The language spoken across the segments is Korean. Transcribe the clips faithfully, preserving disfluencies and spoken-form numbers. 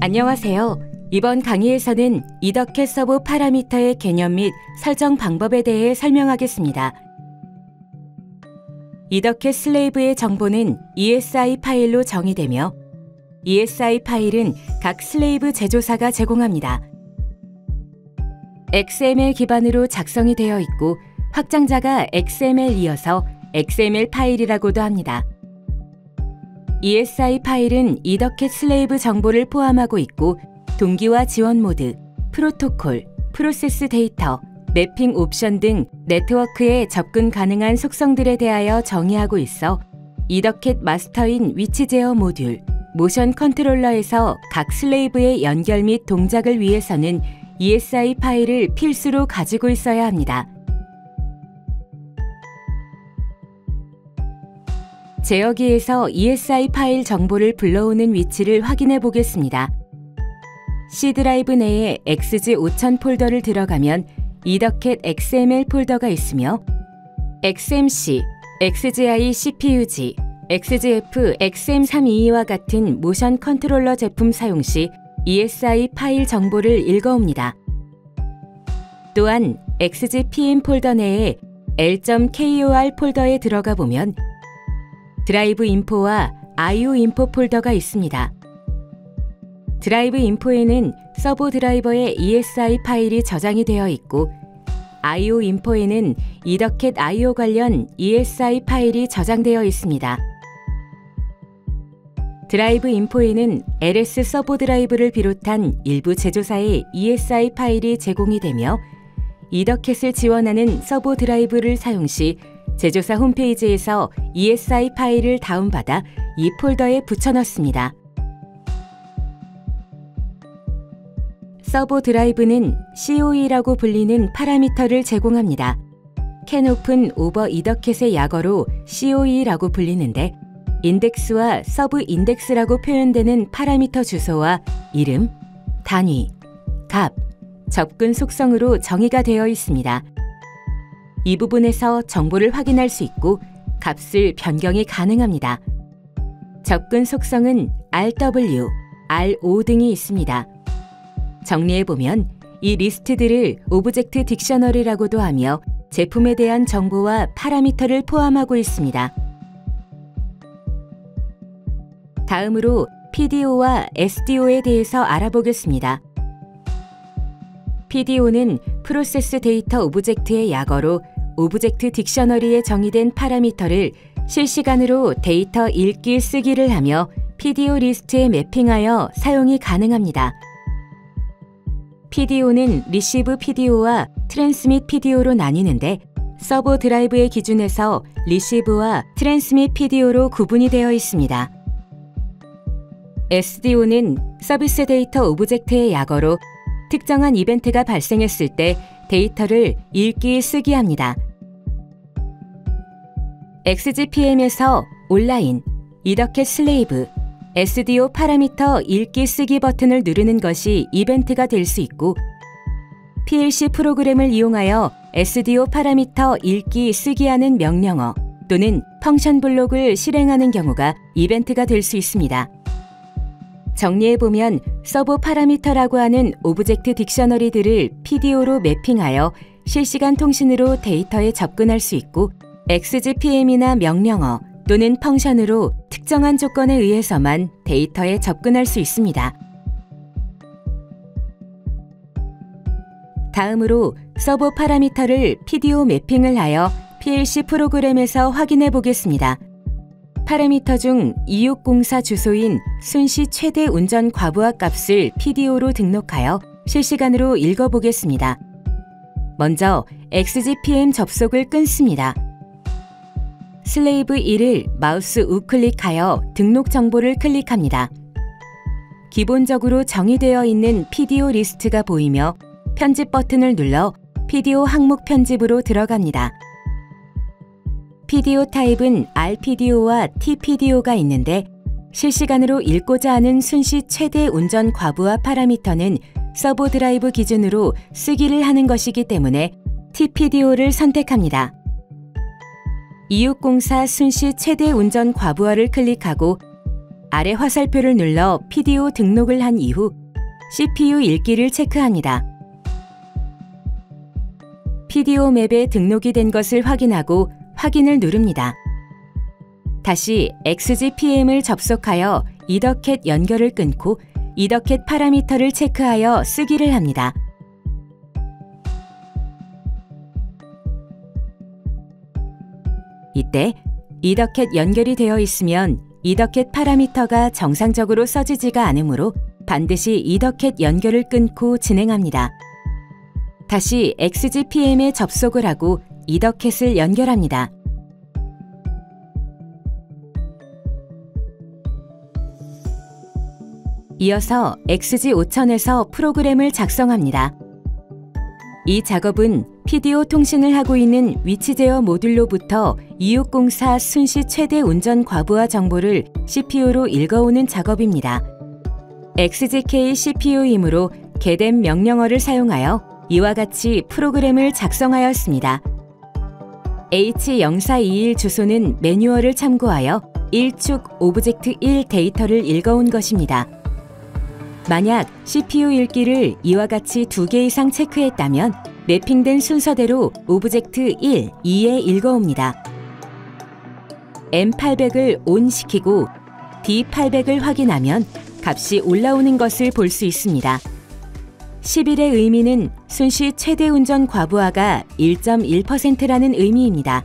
안녕하세요. 이번 강의에서는 이더캣 서브 파라미터의 개념 및 설정 방법에 대해 설명하겠습니다. 이더캣 슬레이브의 정보는 이에스아이 파일로 정의되며 이에스아이 파일은 각 슬레이브 제조사가 제공합니다. 엑스엠엘 기반으로 작성이 되어 있고 확장자가 엑스엠엘이어서 엑스엠엘 파일이라고도 합니다. 이에스아이 파일은 이더캣 슬레이브 정보를 포함하고 있고 동기화 지원 모드, 프로토콜, 프로세스 데이터, 매핑 옵션 등 네트워크에 접근 가능한 속성들에 대하여 정의하고 있어 이더캣 마스터인 위치 제어 모듈, 모션 컨트롤러에서 각 슬레이브의 연결 및 동작을 위해서는 이에스아이 파일을 필수로 가지고 있어야 합니다. 제어기에서 이에스아이 파일 정보를 불러오는 위치를 확인해 보겠습니다. C 드라이브 내에 엑스지 오천 폴더를 들어가면 이더캣 엑스엠엘 폴더가 있으며 엑스엠씨, 엑스지아이 씨피유지, 엑스지에프 엑스엠 삼백이십이와 같은 모션 컨트롤러 제품 사용 시 이에스아이 파일 정보를 읽어옵니다. 또한 엑스지피엠 폴더 내에 엘.케이오알 폴더에 들어가 보면 드라이브 인포와 아이오 인포 폴더가 있습니다. 드라이브 인포에는 서버 드라이버의 이에스아이 파일이 저장이 되어 있고 아이오 인포에는 이더캣 아이오 관련 이에스아이 파일이 저장되어 있습니다. 드라이브 인포에는 엘에스 서버 드라이브를 비롯한 일부 제조사의 이에스아이 파일이 제공이 되며 이더캣을 지원하는 서버 드라이브를 사용 시 제조사 홈페이지에서 이에스아이 파일을 다운받아 이 폴더에 붙여넣습니다. 서버 드라이브는 씨오이라고 불리는 파라미터를 제공합니다. Can Open Over 이더캣의 약어로 씨오이라고 불리는데 인덱스와 서브 인덱스라고 표현되는 파라미터 주소와 이름, 단위, 값, 접근 속성으로 정의가 되어 있습니다. 이 부분에서 정보를 확인할 수 있고 값을 변경이 가능합니다. 접근 속성은 알더블유, 알오 등이 있습니다. 정리해보면 이 리스트들을 오브젝트 딕셔너리라고도 하며 제품에 대한 정보와 파라미터를 포함하고 있습니다. 다음으로 피디오와 에스디오에 대해서 알아보겠습니다. 피디오는 프로세스 데이터 오브젝트의 약어로 오브젝트 딕셔너리에 정의된 파라미터를 실시간으로 데이터 읽기 쓰기를 하며 피디오 리스트에 매핑하여 사용이 가능합니다. 피디오는 리시브 피디오와 트랜스밋 피디오로 나뉘는데 서버 드라이브의 기준에서 리시브와 트랜스밋 피디오로 구분이 되어 있습니다. 에스디오는 서비스 데이터 오브젝트의 약어로 특정한 이벤트가 발생했을 때 데이터를 읽기 쓰기 합니다. 엑스지피엠에서 온라인, 이더캣 슬레이브, 에스디오 파라미터 읽기 쓰기 버튼을 누르는 것이 이벤트가 될 수 있고 피엘씨 프로그램을 이용하여 에스디오 파라미터 읽기 쓰기 하는 명령어 또는 펑션 블록을 실행하는 경우가 이벤트가 될 수 있습니다. 정리해보면 서버 파라미터라고 하는 오브젝트 딕셔너리들을 피디오로 매핑하여 실시간 통신으로 데이터에 접근할 수 있고 엑스지피엠이나 명령어 또는 펑션으로 특정한 조건에 의해서만 데이터에 접근할 수 있습니다. 다음으로 서버 파라미터를 피디오 매핑을 하여 피엘씨 프로그램에서 확인해 보겠습니다. 파라미터 중 이육공사 주소인 순시 최대 운전 과부하 값을 피디오로 등록하여 실시간으로 읽어보겠습니다. 먼저 엑스지피엠 접속을 끊습니다. 슬레이브 일을 마우스 우클릭하여 등록 정보를 클릭합니다. 기본적으로 정의되어 있는 피디오 리스트가 보이며 편집 버튼을 눌러 피디오 항목 편집으로 들어갑니다. 피디오 타입은 알피디오와 티피디오가 있는데 실시간으로 읽고자 하는 순시 최대 운전 과부하 파라미터는 서버 드라이브 기준으로 쓰기를 하는 것이기 때문에 티피디오를 선택합니다. 이육공사 순시 최대 운전 과부하를 클릭하고 아래 화살표를 눌러 피디오 등록을 한 이후 씨피유 읽기를 체크합니다. 피디오 맵에 등록이 된 것을 확인하고 확인을 누릅니다. 다시 엑스지피엠을 접속하여 이더캣 연결을 끊고 이더캣 파라미터를 체크하여 쓰기를 합니다. 이때 이더캣 연결이 되어 있으면 이더캣 파라미터가 정상적으로 써지지가 않으므로 반드시 이더캣 연결을 끊고 진행합니다. 다시 엑스지피엠에 접속을 하고 이더캣을 연결합니다. 이어서 엑스지 오천에서 프로그램을 작성합니다. 이 작업은 피디오 통신을 하고 있는 위치 제어 모듈로부터 이육공사 순시 최대 운전 과부하 정보를 씨피유로 읽어오는 작업입니다. 엑스지케이 씨피유이므로 게뎀 명령어를 사용하여 이와 같이 프로그램을 작성하였습니다. 에이치 영사이일 주소는 매뉴얼을 참고하여 일 축 오브젝트 일 데이터를 읽어온 것입니다. 만약 씨피유 읽기를 이와 같이 두 개 이상 체크했다면 매핑된 순서대로 오브젝트 일, 이에 읽어옵니다. 엠 팔백을 온 시키고 디 팔백을 확인하면 값이 올라오는 것을 볼 수 있습니다. 십일의 의미는 순시 최대 운전 과부하가 일 점 일 퍼센트라는 의미입니다.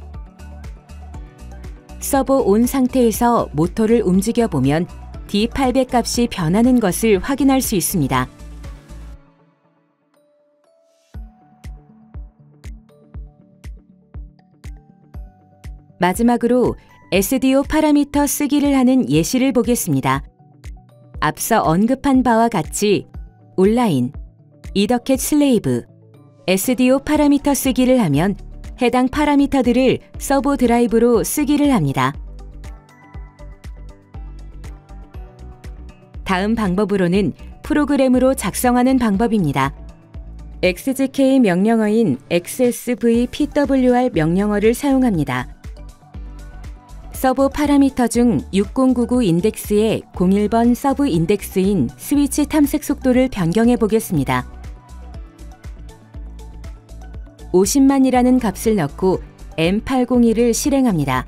서버 온 상태에서 모터를 움직여보면 디 팔백 값이 변하는 것을 확인할 수 있습니다. 마지막으로 에스디오 파라미터 쓰기를 하는 예시를 보겠습니다. 앞서 언급한 바와 같이 온라인, 이더캣 슬레이브, 에스디오 파라미터 쓰기를 하면 해당 파라미터들을 서버 드라이브로 쓰기를 합니다. 다음 방법으로는 프로그램으로 작성하는 방법입니다. 엑스지케이 명령어인 엑스에스브이피더블유알 명령어를 사용합니다. 서브 파라미터 중 육공구구 인덱스의 공일 번 서브 인덱스인 스위치 탐색 속도를 변경해 보겠습니다. 오십만이라는 값을 넣고 엠 팔백일을 실행합니다.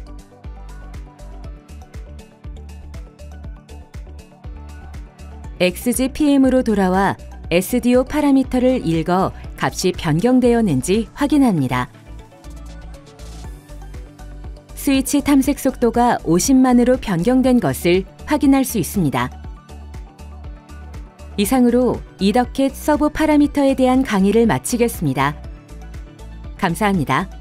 엑스지피엠으로 돌아와 에스디오 파라미터를 읽어 값이 변경되었는지 확인합니다. 스위치 탐색 속도가 오십만으로 변경된 것을 확인할 수 있습니다. 이상으로 이더캣 서버 파라미터에 대한 강의를 마치겠습니다. 감사합니다.